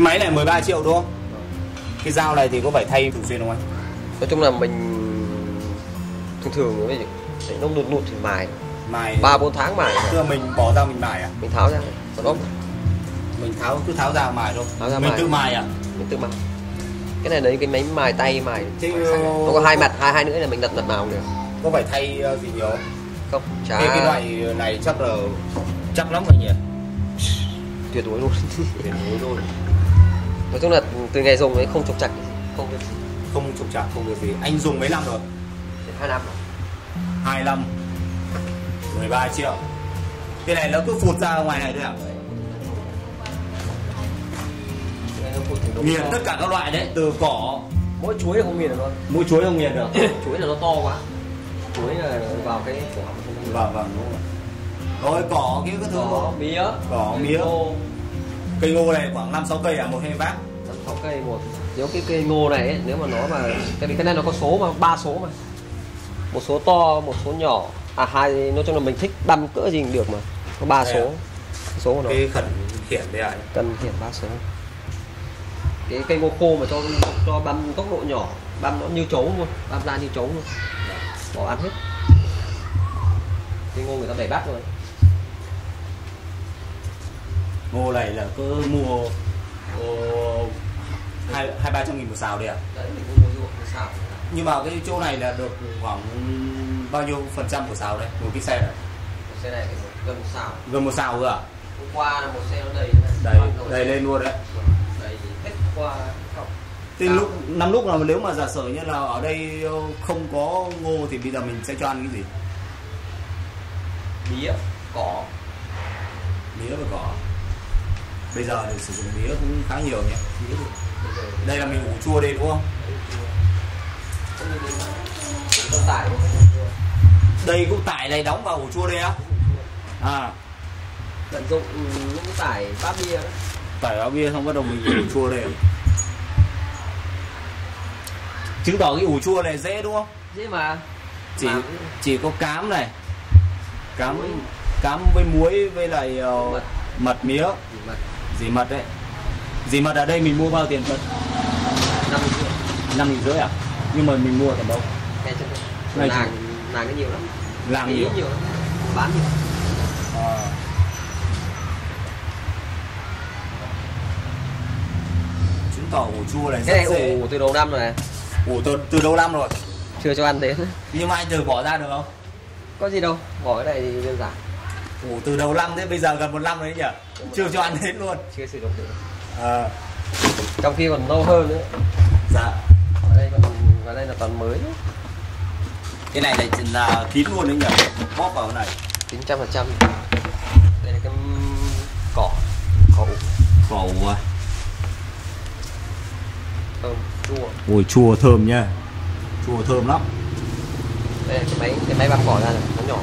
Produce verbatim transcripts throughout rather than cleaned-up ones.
máy này mười ba triệu đúng không? Cái dao này thì có phải thay thường xuyên không anh? Nói chung là mình thường thường ví dụ nó nụt nụt thì mài Mài ba bốn tháng mài. Tức là mình bỏ ra mình mài à? Mình tháo ra còn ốp. Mình tháo cứ tháo ra mài thôi. Tháo ra mình mài. tự mài à? Mình tự mài. Cái này là cái máy mài tay mài. Thế nó có hai mặt, hai hai nữa là mình đặt đặt màu được. Có phải thay gì nhiều không? Không, chả. Cái, cái loại này chắc là chắc lắm rồi nhỉ? Tuyệt đối luôn. Tuyệt đối luôn. Nói chung là từ ngày dùng ấy không trục trặc, không việc gì. Không trục trặc, không việc gì. Anh dùng mấy năm rồi? Hai năm rồi. Hai năm. mười ba triệu. Cái này nó cứ phụt ra ngoài này thôi à? Nghiền tất cả các loại đấy, từ cỏ. Mỗi chuối không nghiền được luôn. Mỗi chuối không nghiền được. Chuối là nó to quá. Chuối là vào cái cổ họng. Vâng vâng đúng rồi. Rồi cỏ kia cái thứ cỏ mía, cỏ mía. Ngô. Cây ngô này khoảng năm sáu cây à, một hai bát. năm sáu cây một. Nếu cái cây ngô này ấy, nếu mà nó mà tại vì cái này nó có số mà ba số mà. Một số to, một số nhỏ. À hai, nói chung là mình thích băm cỡ gì cũng được mà. Có ba số. À? Số của nó. Cái khẩn hiển đây ạ. Cần hiển ba số. Cái cây ngô khô mà cho cho băm tốc độ nhỏ, băm nó như trấu luôn, băm ra như trấu luôn. Bỏ ăn hết. Cây ngô người ta bày bát rồi. Ngô này là cứ mua uh, hai hai ba trăm nghìn một xào đây à? Đấy mình cũng mua ruộng một xào. Nhưng mà cái chỗ này là được khoảng bao nhiêu phần trăm của xào đây? Một cái xe này? Một xe này gần một xào. Gần một xào cơ à? Hôm qua là một xe nó đầy đầy đầy lên luôn đấy. Đầy hết qua không. Thì lúc năm lúc là nếu mà giả sử như là ở đây không có ngô thì bây giờ mình sẽ cho ăn cái gì? Mía, cỏ. Mía và cỏ. Bây giờ thì sử dụng mía cũng khá nhiều nhé. Mía thì... Đây là mình ủ chua đây đúng không? Đây cũng tải này đóng vào ủ chua đây á? À. Tận dụng những cái tải bát bia đó. Tải bát bia xong bắt đầu mình ủ chua đây. Chứng tỏ cái ủ chua này dễ đúng không? Dễ mà. Chỉ mà... chỉ có cám này. Cám muối. Cám với muối với lại uh, mật. mật mía. Dì mật. Dì mật đấy. Dì mật ở đây mình mua bao tiền phân? năm nghìn rưỡi. năm nghìn rưỡi à? Nhưng mà mình mua tầm đâu? Ngay trên đây. Làng làng cái nhiều lắm. Làng nhiều. nhiều lắm. Bán nhiều. À. Chứng tỏ ủ chua này cái rất này dễ. ủ từ đầu năm rồi. Ủ từ từ đầu năm rồi. Chưa cho ăn thế. Nhưng mà anh từ bỏ ra được không? Có gì đâu, bỏ cái này thì đơn giản. Ủ từ đầu năm thế bây giờ gần một năm rồi đấy nhỉ? Chưa cho ăn hết luôn. Chưa sử dụng được. À. Trong khi còn lâu hơn nữa. Dạ. Ở đây còn ở đây là toàn mới. Cái này là, là kín luôn đấy nhỉ? Bóp vào cái này. Kín trăm phần trăm. Đây là cái cỏ, cỏ ủ. Cỏ ủ à? Thơm, chua. Ôi chua thơm nha. Chua thơm lắm. Đây là cái máy cái máy băm cỏ ra này, nó nhỏ.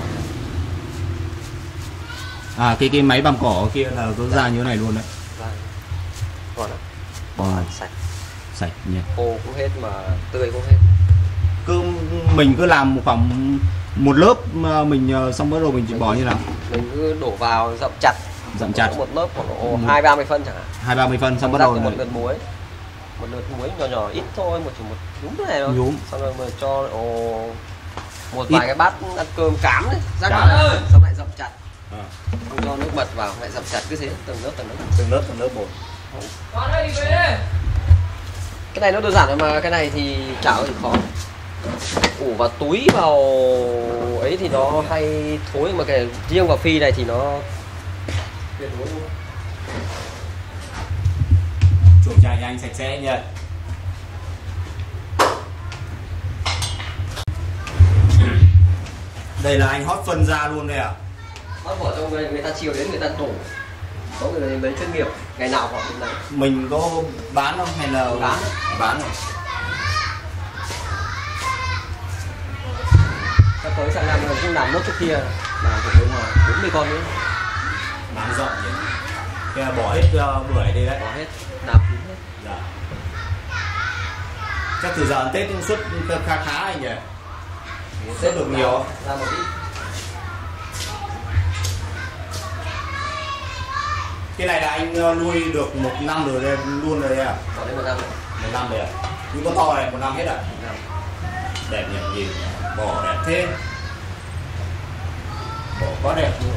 À cái cái máy băm cỏ kia là có ra như thế này luôn đấy. Còn ạ. Bỏ sạch. Sạch nhỉ. Khô cũng hết mà tươi cũng hết. Cứ mình cứ làm khoảng một lớp mà mình xong bắt đầu mình chỉ bỏ như nào? Mình cứ đổ vào dặm chặt. Dặm chặt. Một lớp khoảng hai ba mươi phân chẳng hạn. Hai ba mươi phân xong bắt đầu một lượt muối. Một lượt muối nhỏ nhỏ ít thôi, một chỉ một nhúm thế này thôi. Nhúm. Xong rồi mà cho ồ, một ít. Vài cái bát ăn cơm cám đấy, rác cám ơi. Xong lại dặm chặt. À. Không cho nước mật vào, lại dặm chặt cứ thế từng lớp từng lớp. Từng lớp từng lớp một. Con ơi đi về đi. Cái này nó đơn giản mà cái này thì chả có gì khó. Ủ vào túi vào ấy thì nó hay thối, mà cái riêng vào phi này thì nó tuyệt đối luôn. Chuồng trại nhà anh sạch sẽ nhỉ. Đây là anh hót phân ra luôn đây à? Hót bỏ cho người, người ta chiều đến người ta đổ. Có người mấy chuyên nghiệp ngày nào họ cũng đấy. Mình có bán không hay là bán? Bán rồi. Sắp tới sang năm mình cũng làm nốt trước kia, làm phải đến bốn mươi con nữa. Bán rộng nhỉ. Thế là bỏ hết uh, bưởi đi đấy. Bỏ hết, nạp hết. Dạ. Chắc từ giờ Tết cũng xuất khá khá anh nhỉ. Tết được nhiều. Ra một ít. Cái này là anh nuôi được một năm rồi đây, luôn rồi đây à? Có đến một năm. Một năm rồi à? Những con to này một năm hết à? Đẹp nhỉ, nhìn bò đẹp thế. Bò quá đẹp luôn.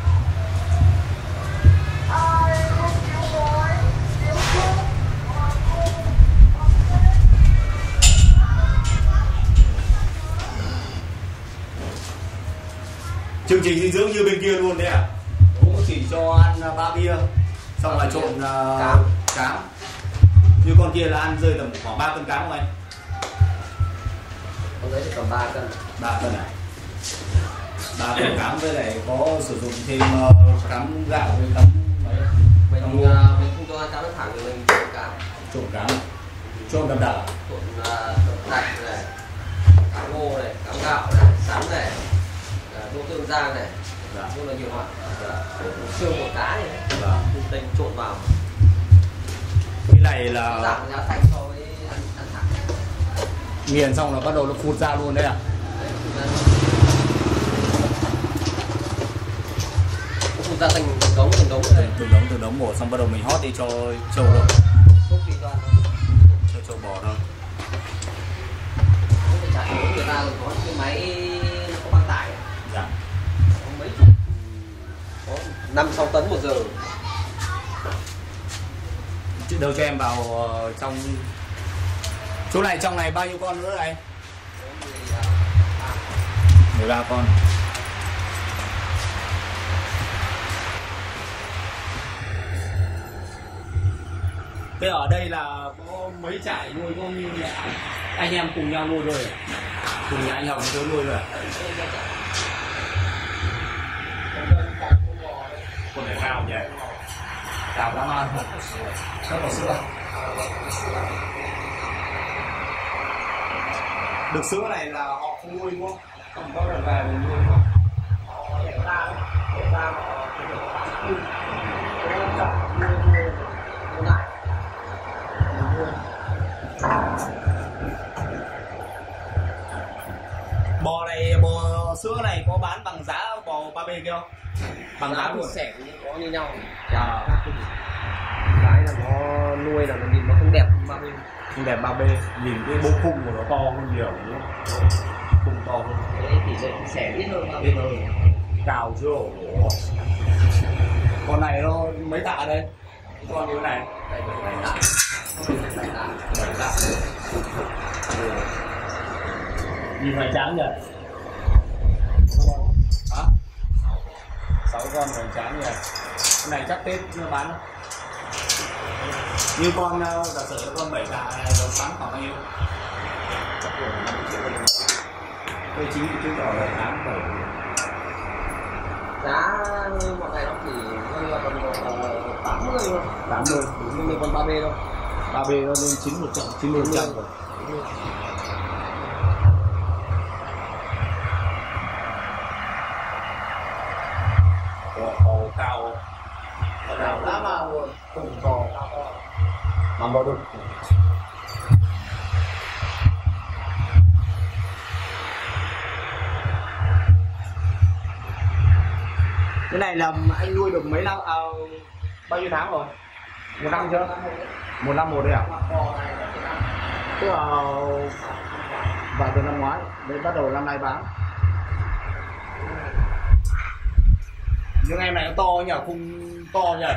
Chương trình dinh dưỡng như bên kia luôn đấy à? Cũng chỉ cho ăn ba bia, xong rồi trộn uh, cám. cám. Như con kia là ăn rơi tầm khoảng ba cân cám không anh? Con đấy thì tầm ba cân. ba cân à? ba cân cám với lại có sử dụng thêm uh, cám gạo với cám mấy? Mình uh, mình không cho ăn cám thẳng thì mình trộn cám. Trộn cám. Trộn đậm đà. Trộn uh, đạch này, cám ngô này, cám gạo này, sắn này, đỗ tương giang này. Dạ. Rất là nhiều loại. Dạ. Xương một cá này. Dạ. Tinh trộn vào. Cái này là giảm giá thành so với ăn, ăn thẳng. Nghiền xong là bắt đầu nó phun ra luôn đấy à? Đấy, phun ra thành đống thành đống đây. Từng đống từng đống một xong bắt đầu mình hót đi cho trâu rồi. Xúc đi cho ăn cho trâu bò thôi. Cái chả người ta có cái máy có băng tải. Dạ. Có mấy chục, có năm sáu tấn một giờ. Chứ đâu cho em vào uh, trong chỗ này, trong này bao nhiêu con nữa này? mười ba con. Thế ở đây là có mấy trại nuôi, có như là anh em cùng nhau nuôi rồi, cùng nhà anh Hồng tôi nuôi rồi. Con này cao nhỉ? Cao lắm ăn. Rất là sữa. Được sữa này là họ không nuôi đúng không? Không có được về mình nuôi không? Để ra để ra bò này, bò sữa này có bán bằng giá bò ba B kia không? Bằng giá luôn. Sẻ có như nhau. Chà. Cái là nó nuôi là nó nhìn nó không đẹp ba B. Không đẹp ba B, nhìn cái bộ khung của nó to hơn nhiều đúng không? Khung to hơn. Đấy tỷ lệ sẻ ít hơn ba B hơn. Cào chưa? Con này nó mấy tạ đây? Con như thế này. Đây bảy tạ. bảy tạ. bảy tạ. Nhìn hoành tráng nhỉ? Hả? sáu con hoành tráng nhỉ? Con này chắc Tết nó bán không? Như con giả sử con bảy tạ này nó bán khoảng bao nhiêu? Chắc là năm triệu. Đây chính cái chứng tỏ là tám bảy. Giá mọi ngày nó chỉ rơi vào tầm tám mươi thôi. tám mươi. Nhưng mình còn ba B đâu. ba B nó lên chín một trăm, chín mươi phần trăm rồi. Ồ, cao. Cao lắm mà luôn. Cùng to. Nằm vào được. Cái này là anh nuôi được mấy năm, à, bao nhiêu tháng rồi? Một năm chưa? Một năm một đấy à? Tức là vào từ năm ngoái, đến bắt đầu năm nay bán. Nhưng em này nó to nhỉ, khung to nhỉ?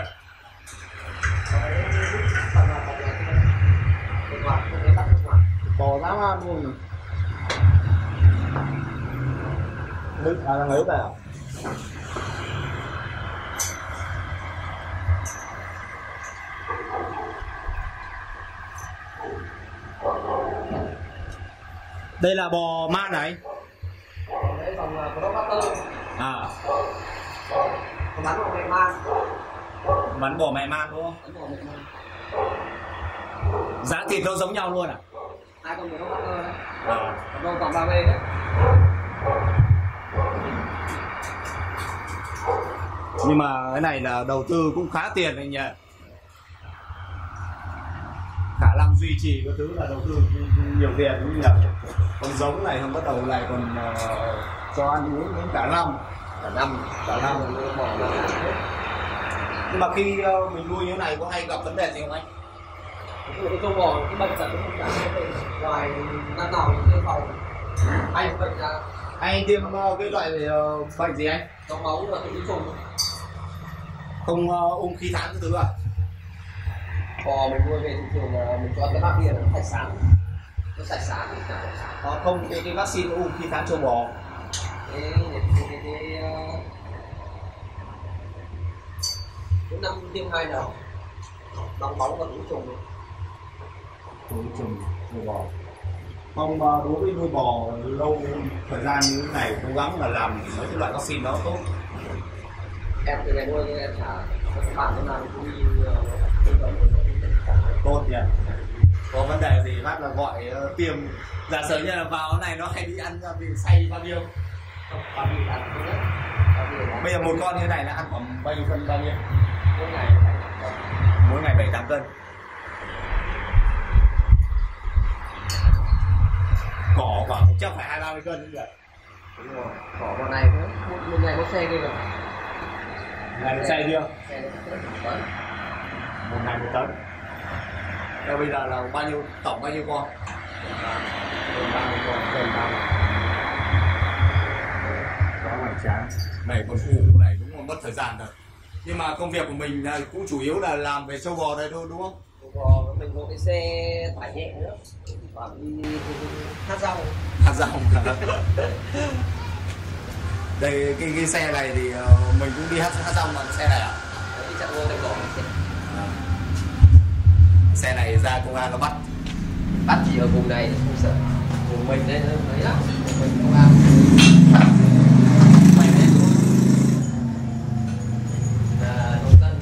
To lắm luôn. Đức à, thằng ấy về à? Đây là bò man này. Đấy còn có bát tơ. À. Có bắn bò mẹ man. Bắn bò mẹ man đúng không? Bắn bò mẹ man. Giá thịt nó giống nhau luôn à? Hai con người nó bát tơ đấy. À. Còn còn ba B đấy. Nhưng mà cái này là đầu tư cũng khá tiền anh nhỉ. Khả năng duy trì cái thứ là đầu tư nhiều tiền cũng nhỉ. Còn giống này không bắt đầu lại còn uh, cho ăn uống đến cả năm. Cả năm, Cả năm. bỏ ra. Nhưng mà khi uh, mình nuôi như thế này có hay gặp vấn đề gì không anh? Cái trâu bò cái bệnh tật nó không trả loài năm nào cái phòng anh bệnh ra Anh tiêm uh, cái loại uh, bệnh gì anh? trong máu và cái trùng Không uh, ung khí tán cái thứ à? bò mình nuôi về thì thường là mình cho cái bát bia nó sạch sáng, nó sạch sáng thì cả sáng. Có không cái, cái vaccine ung khí tán châu bò. Cái cái cái cái cái năm tiêm hai lần đóng máu và đủ trùng. Nuôi trùng nuôi bò. Không uh, đối với nuôi bò lâu thời gian như thế này cố gắng là làm mấy cái loại vaccine đó tốt. Em từ ngày nuôi em trả cho các bạn nó làm cũng đi tư vấn Tốt nhỉ. Có vấn đề gì bác là gọi uh, tiêm. Giả sử như là vào cái này nó hay bị ăn bị say bao nhiêu? bao nhiêu ăn thứ nhất. Bây giờ một con như thế này là ăn khoảng bao nhiêu cân bao nhiêu? Mỗi ngày Mỗi ngày bảy tám cân. Cỏ khoảng chắc phải hai ba mươi cân nữa. đúng rồi. Cỏ vào này nữa, một, một ngày có xe kia rồi. Ngày một xe chưa? Xe nó sẽ một tấn. Một ngày một tấn. Rồi bây giờ là bao nhiêu tổng bao nhiêu con? Gần ba mươi con, gần ba mươi. Quá hoành tráng. Này con phụ này đúng là mất thời gian rồi. Nhưng mà công việc của mình là cũng chủ yếu là làm về trâu bò đây thôi đúng không? Bò mình có cái xe tải nhẹ nữa, bảo đi hát rau. Hạt rau. Đây cái cái xe này thì uh, mình cũng đi hát hát rau bằng xe này à? Đấy, chạy vô tay cỏ. À. Xe này ra công an nó bắt. Bắt chỉ ở vùng này không sợ, vùng mình đây nó mấy lắm, vùng mình công an. Mày hết rồi. Là nông dân.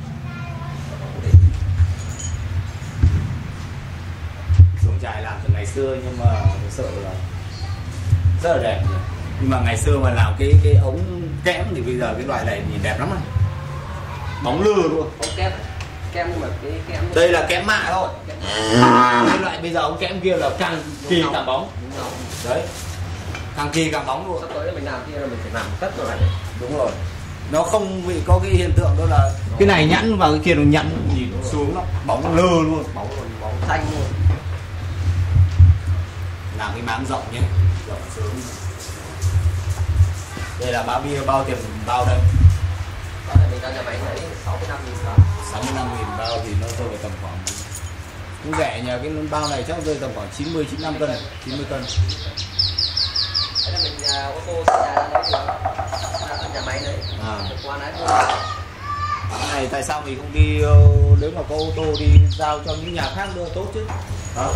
Chuồng trại làm từ ngày xưa nhưng mà thực sự là rất là đẹp. Nhưng mà ngày xưa mà làm cái cái ống kẽm thì bây giờ cái loại này nhìn đẹp lắm này. Bóng lừa luôn. Ống kẽm, kem nhưng mà cái kẽm Đây là kẽm mạ thôi. Cái loại bây giờ ống kẽm kia là càng kỳ càng bóng. Đấy. Càng kỳ càng bóng luôn. sắp tới mình làm kia là mình phải làm tất rồi này. Đúng rồi. Nó không bị có cái hiện tượng đó là cái này nhẵn và cái kia nó nhẵn nhìn xuống nó bóng lơ luôn, bóng luôn, bóng xanh luôn. Làm cái máng rộng nhé, rộng sướng. Đây là bao bia bao tiền bao đây? Đó là mình ra nhà máy lấy sáu mươi lăm nghìn bao. sáu mươi lăm nghìn bao thì nó rơi vào tầm khoảng cũng rẻ nhờ, cái bao này chắc rơi tầm khoảng chín mươi chín mươi lăm cân, chín mươi cân. Đấy là mình uh, ô tô xe nhà lấy được, ra nhà máy đấy. À. Qua lái mua. Cái này tại sao mình không đi, nếu mà có ô tô đi giao cho những nhà khác đưa tốt chứ? Đó.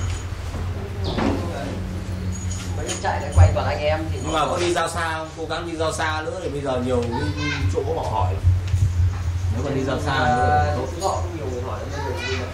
Mấy anh chạy lại quay toàn anh em thì Nhưng mà có đi giao xa không? Cố gắng đi giao xa nữa thì bây giờ nhiều cái chỗ bỏ hỏi. Nếu mà đi giao xa nữa thì tốt. Phú Thọ cũng nhiều người hỏi, bây giờ